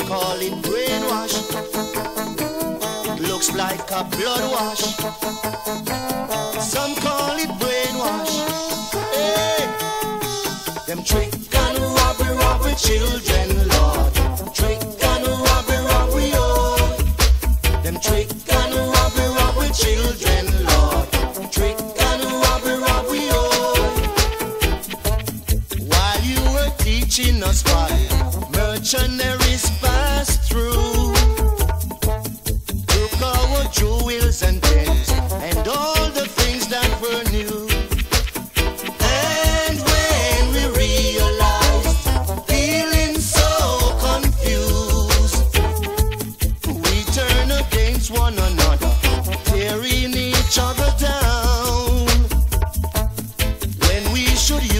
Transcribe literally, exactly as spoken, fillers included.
call it brainwash. Looks like a blood wash. Some call it brainwash. Hey, them trick and robbery, robbery children, Lord. Trick and robbery, robbery, oh. Them trick and robbery, robbery children, Lord. Trick and robbery, robbery, oh. While you were teaching us why mercenaries passed through, took our jewels and pens and all the things that were new. And when we realized, feeling so confused, we turn against one another, tearing each other down, when we should